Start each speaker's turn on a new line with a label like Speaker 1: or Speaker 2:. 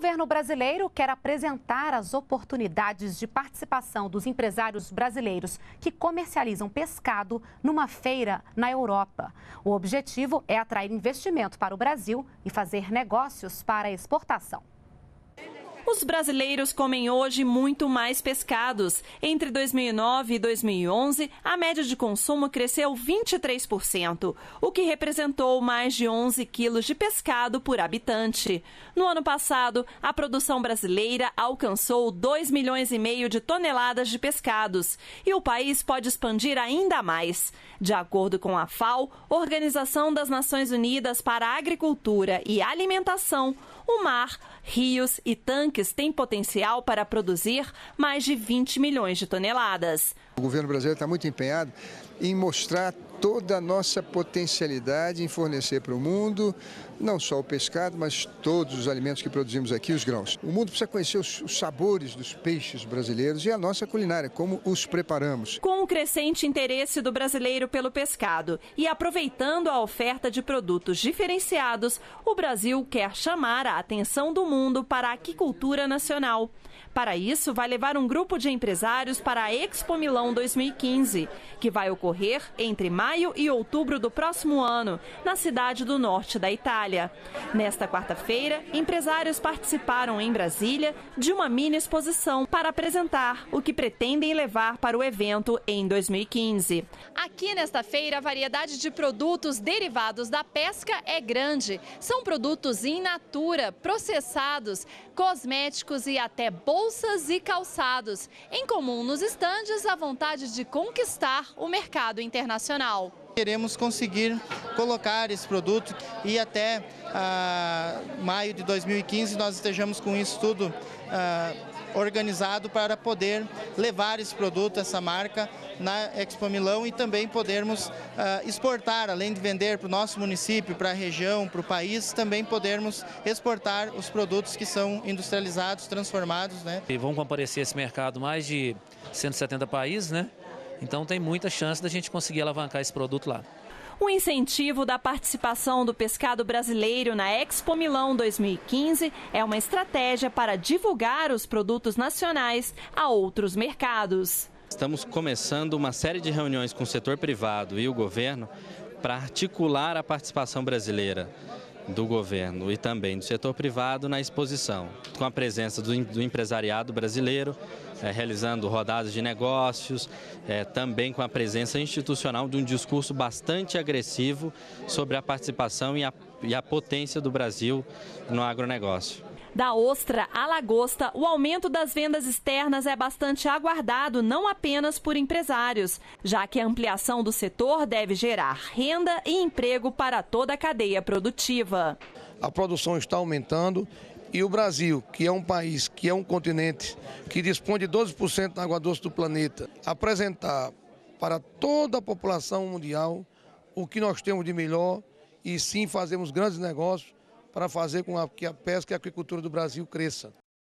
Speaker 1: governo brasileiro quer apresentar as oportunidades de participação dos empresários brasileiros que comercializam pescado numa feira na Europa. O objetivo é atrair investimento para o Brasil e fazer negócios para exportação.
Speaker 2: Os brasileiros comem hoje muito mais pescados. Entre 2009 e 2011, a média de consumo cresceu 23%, o que representou mais de 11 quilos de pescado por habitante. No ano passado, a produção brasileira alcançou 2,5 milhões de toneladas de pescados e o país pode expandir ainda mais. De acordo com a FAO, Organização das Nações Unidas para a Agricultura e Alimentação, o mar, rios e tanques têm potencial para produzir mais de 20 milhões de toneladas.
Speaker 3: O governo brasileiro está muito empenhado em mostrar toda a nossa potencialidade em fornecer para o mundo, não só o pescado, mas todos os alimentos que produzimos aqui, os grãos. O mundo precisa conhecer os sabores dos peixes brasileiros e a nossa culinária, como os preparamos.
Speaker 2: Com o crescente interesse do brasileiro pelo pescado e aproveitando a oferta de produtos diferenciados, o Brasil quer chamar a atenção do mundo para a aquicultura nacional. Para isso, vai levar um grupo de empresários para a Expo Milão 2015, que vai ocorrer entre maio e outubro do próximo ano, na cidade do norte da Itália. Nesta quarta-feira, empresários participaram em Brasília de uma mini exposição para apresentar o que pretendem levar para o evento em 2015. Aqui nesta feira, a variedade de produtos derivados da pesca é grande. São produtos in natura, processados, cosméticos e até bolsas e calçados. Em comum nos estandes, a vontade de conquistar o mercado internacional.
Speaker 4: Queremos conseguir colocar esse produto e até maio de 2015 nós estejamos com isso tudo organizado para poder levar esse produto, essa marca, na Expo Milão e também podermos exportar, além de vender para o nosso município, para a região, para o país, também podermos exportar os produtos que são industrializados, transformados, né?
Speaker 5: E vão comparecer a esse mercado mais de 170 países, né? Então tem muita chance da gente conseguir alavancar esse produto lá.
Speaker 2: O incentivo da participação do pescado brasileiro na Expo Milão 2015 é uma estratégia para divulgar os produtos nacionais a outros mercados.
Speaker 6: Estamos começando uma série de reuniões com o setor privado e o governo para articular a participação brasileira do governo e também do setor privado na exposição, com a presença do empresariado brasileiro, realizando rodadas de negócios, também com a presença institucional de um discurso bastante agressivo sobre a participação e a potência do Brasil no agronegócio.
Speaker 2: Da ostra à lagosta, o aumento das vendas externas é bastante aguardado, não apenas por empresários, já que a ampliação do setor deve gerar renda e emprego para toda a cadeia produtiva.
Speaker 7: A produção está aumentando e o Brasil, que é um país, que é um continente, que dispõe de 12% da água doce do planeta, apresentar para toda a população mundial o que nós temos de melhor e sim fazemos grandes negócios para fazer com que a pesca e a agricultura do Brasil cresça.